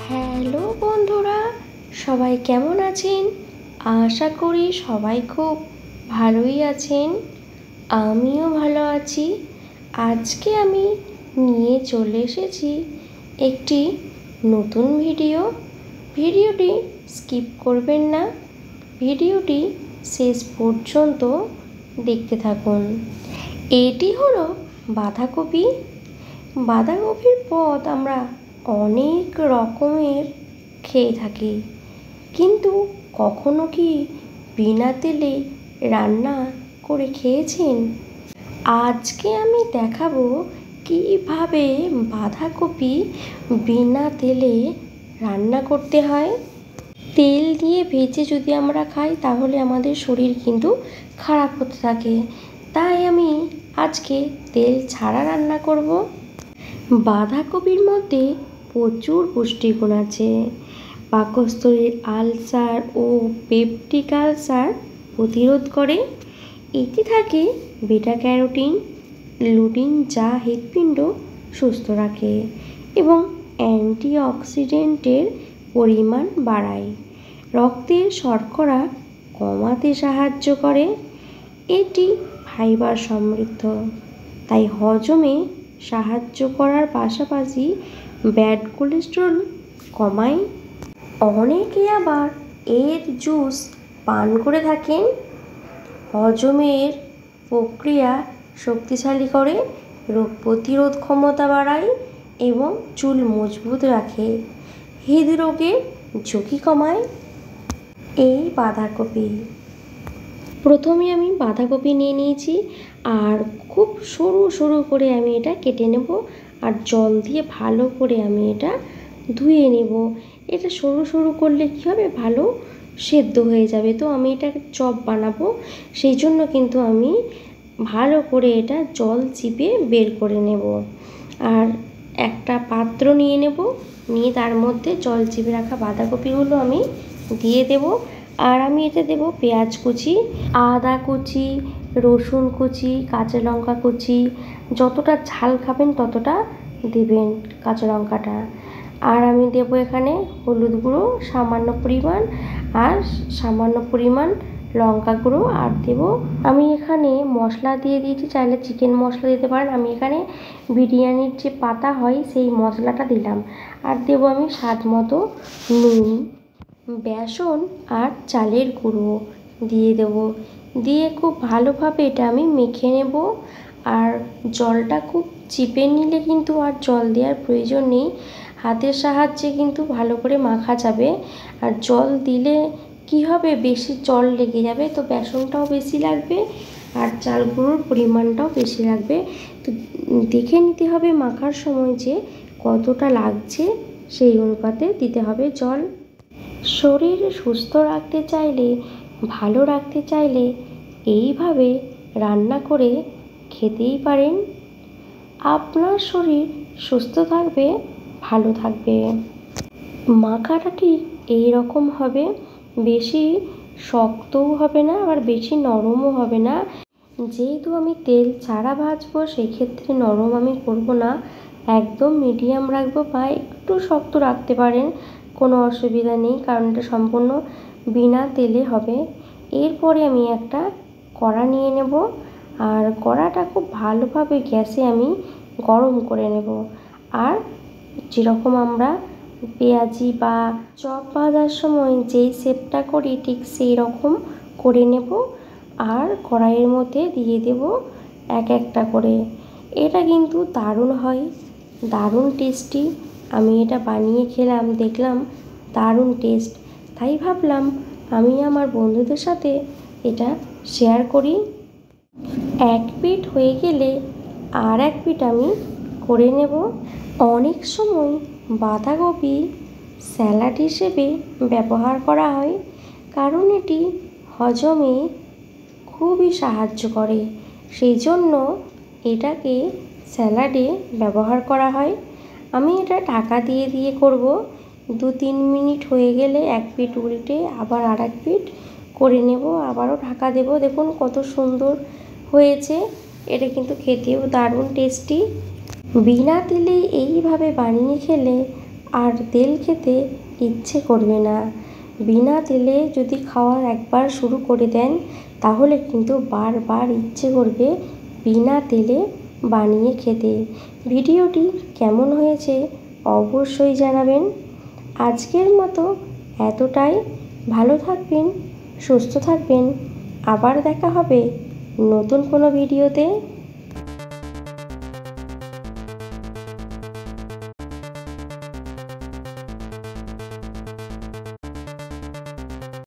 Hello বন্ধুরা, সবাই কেমন আছেন? আশা করি সবাই খুব ভালোই আছেন। আমিও ভালো আছি। আজকে আমি নিয়ে চলে এসেছি একটি নতুন ভিডিওটি স্কিপ করবেন না, ভিডিওটি শেষ পর্যন্ত দেখতে থাকুন। এটি হলো বাঁধাকপির পদ আমরা অনেক রকমের খেয়ে থাকি, কিন্তু কখনো কি বিনা তেলে রান্না করে খেয়েছেন? আজকে আমি দেখাবো কিভাবে বাঁধাকপি বিনা তেলে রান্না করতে হয়। তেল দিয়ে ভেজে যদি আমরা খাই তাহলে আমাদের শরীর কিন্তু খারাপ হতে থাকে, তাই আমি আজকে তেল ছাড়া রান্না করব। বাঁধাকপির মধ্যে প্রচুর পুষ্টিগুণ আছে। পাকস্থলীর আলসার ও পেপটিক আলসার প্রতিরোধ করে। এতে থাকে বিটা ক্যারোটিন, লুটিন, যা হৃৎপিণ্ড সুস্থ রাখে এবং অ্যান্টিঅক্সিডেন্টের পরিমাণ বাড়ায়। রক্তের শর্করা কমাতে সাহায্য করে। এটি ফাইবার সমৃদ্ধ, তাই হজমে সাহায্য করার পাশাপাশি ব্যাড কোলেস্টেরল কমায়। অনেকে আবার এর জুস পান করে থাকেন। হজমের প্রক্রিয়া শক্তিশালী করে, রোগ প্রতিরোধ ক্ষমতা বাড়ায় এবং চুল মজবুত রাখে, হৃদরোগের ঝুঁকি কমায়। এই বাঁধাকপি, প্রথমে আমি বাঁধাকপি নিয়ে নিয়েছি আর খুব সরু সরু করে আমি এটা কেটে নেব আর জল দিয়ে ভালো করে আমি এটা ধুয়ে নেব। এটা সরু সরু করলে কী হবে, ভালো সেদ্ধ হয়ে যাবে। তো আমি এটা চপ বানাবো, সেই জন্য কিন্তু আমি ভালো করে এটা জল চিপে বের করে নেব। আর একটা পাত্র নিয়ে নেব, নিয়ে তার মধ্যে জল চিপে রাখা বাঁধাকপিগুলো আমি দিয়ে দেব। আর আমি এতে দেব পেঁয়াজ কুচি, আদা কুচি, রসুন কুচি, কাঁচা লঙ্কা কুচি। যতটা ঝাল খাবেন ততটা দেবেন কাঁচা লঙ্কাটা। আর আমি দেব এখানে হলুদ গুঁড়ো সামান্য পরিমাণ, আর সামান্য পরিমাণ লঙ্কা গুঁড়ো। আর দেব আমি এখানে মশলা দিয়ে দিয়েছি, চাইলে চিকেন মশলা দিতে পারেন। আমি এখানে বিরিয়ানির যে পাতা হয় সেই মশলাটা দিলাম। আর দেব আমি স্বাদ মতো নুন, বেসন আর চালের গুঁড়ো দিয়ে দেব। দিয়ে খুব ভালোভাবে এটা আমি মেখে নেব। আর জলটা খুব চিপে নিলে কিন্তু আর জল দেওয়ার প্রয়োজন নেই, হাতের সাহায্যে কিন্তু ভালো করে মাখা যাবে। আর জল দিলে কি হবে, বেশি জল লেগে যাবে, তো বেসনটাও বেশি লাগবে আর চাল গুঁড়োর পরিমাণটাও বেশি লাগবে। তো দেখে নিতে হবে মাখার সময় যে কতটা লাগছে, সেই অনুপাতে দিতে হবে জল। শরীর সুস্থ রাখতে চাইলে, ভালো রাখতে চাইলে এইভাবে রান্না করে খেতেই পারেন। আপনার শরীর সুস্থ থাকবে, ভালো থাকবে। মাখাটা ঠিক এই রকম হবে, বেশি শক্তও হবে না আবার বেশি নরমও হবে না। যেহেতু আমি তেল ছাড়া ভাজবো, সেক্ষেত্রে নরম আমি করব না, একদম মিডিয়াম রাখবো, বা একটু শক্ত রাখতে পারেন, কোনো অসুবিধা নেই, কারণ এটা সম্পূর্ণ বিনা তেলে হবে। এরপরে আমি একটা কড়া নিয়ে নেব, আর কড়াটা খুব ভালোভাবে গ্যাসে আমি গরম করে নেব। আর যেরকম আমরা পেঁয়াজি বা চপ ভাজার সময় যেই শেপটা করি, ঠিক সেই রকম করে নেব। আর কড়াইয়ের মধ্যে দিয়ে দেব এক একটা করে। এটা কিন্তু দারুণ হয়, দারুণ টেস্টি। আমি এটা বানিয়ে খেলাম, দেখলাম দারুণ টেস্ট, তাই ভাবলাম আমি আমার বন্ধুদের সাথে এটা শেয়ার করি। এক পিঠ হয়ে গেলে আর এক পিঠ আমি করে নেব। অনেক সময় বাঁধাকপি স্যালাড হিসেবে ব্যবহার করা হয়, কারণ এটি হজমে খুবই সাহায্য করে, সেই জন্য এটাকে স্যালাডে ব্যবহার করা হয়। আমি এটা ঢাকা দিয়ে দিয়ে করব। 2-3 মিনিট হয়ে গেলে এক পিঠ উল্টে আবার আর এক পিঠ করে নেব, আবারও ঢাকা দেব। দেখুন কত সুন্দর হয়েছে, এটা কিন্তু খেতেও দারুণ টেস্টি। বিনা তেলে এইভাবে বানিয়ে খেলে আর তেল খেতে ইচ্ছে করবে না। বিনা তেলে যদি খাওয়া একবার শুরু করে দেন তাহলে কিন্তু বারবার ইচ্ছে করবে বিনা তেলে বানিয়ে খেতে। ভিডিওটি কেমন হয়েছে অবশ্যই জানাবেন। আজকের মতো এতটাই। ভালো থাকবেন, সুস্থ থাকবেন। আবার দেখা হবে নতুন কোনো ভিডিওতে।